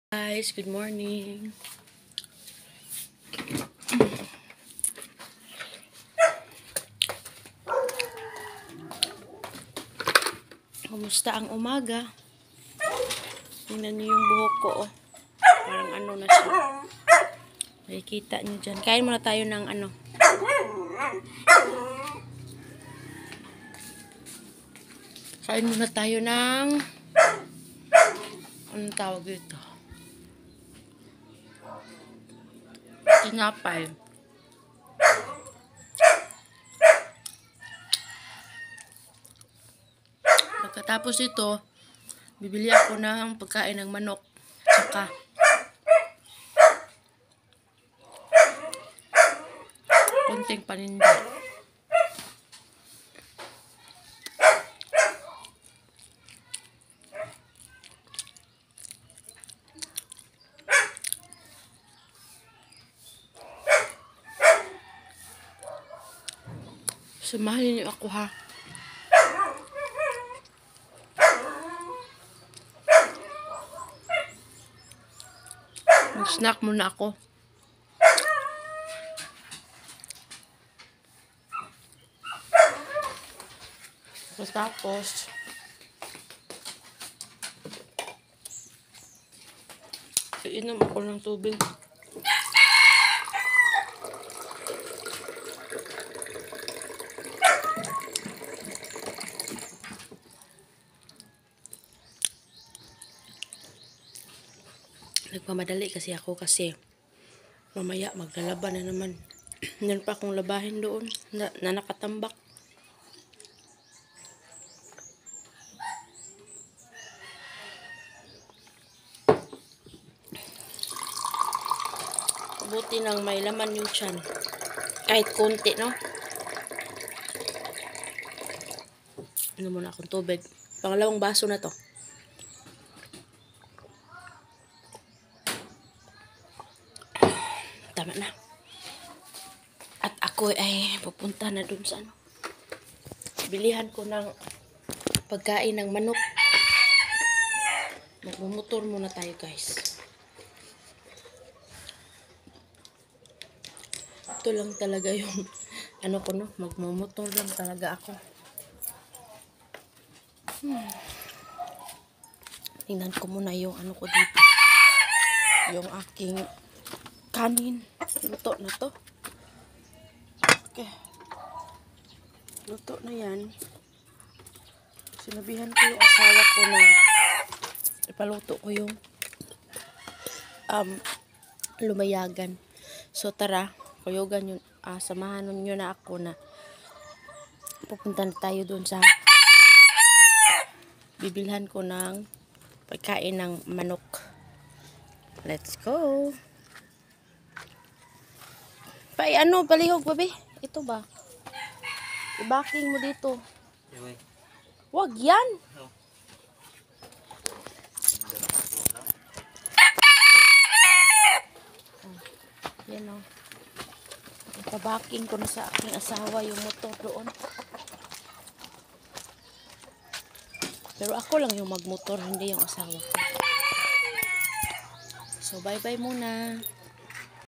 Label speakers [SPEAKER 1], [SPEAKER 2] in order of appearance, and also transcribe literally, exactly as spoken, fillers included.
[SPEAKER 1] Guys, good morning. Kumusta ang umaga? Tingnan niyo yung buhok ko, oh. Parang ano na siya. Nakikita niyo dyan. Kain muna tayo ng ano. Kain muna tayo ng anong tawag dito? Tinapay. Pagkatapos ito, bibili ako ng pagkain ng manok. Tsaka konting paninda. Samahin niyo ako, ha. Mag-snack muna ako. Tapos, iinom ako ng tubig. Nagmamadali kasi ako kasi mamaya maglalaban na naman. Meron pa akong labahin doon na, na nakatambak. Buti nang may laman yung tiyan. Kahit konti, no? Ano muna akong tubig. Pangalawang baso na to. Tama na. At ako ay pupunta na dun sa ano. Bilihan ko ng pagkain ng manok. Magmumotor muna tayo, guys. Ito lang talaga yung ano ko, no? Magmumotor lang talaga ako. Hmm. Tingnan ko muna yung ano ko dito. Yung aking kanin. Luto na to. Okay. Luto na yan. Sinabihan ko yung asawa ko na ipaluto ko yung um, lumayagan. So tara, kuyugan yun. Uh, samahan nyo na ako na pupunta na tayo dun sa bibilhan ko ng pagkain ng manok. Let's go! Pay, ano, palihog, babe? Ito ba? I-backing mo dito. Wag yan! Oh, yan o. Ipa-backing ko na sa aking asawa yung motor doon. Pero ako lang yung magmotor, hindi yung asawa ko. So, bye-bye muna.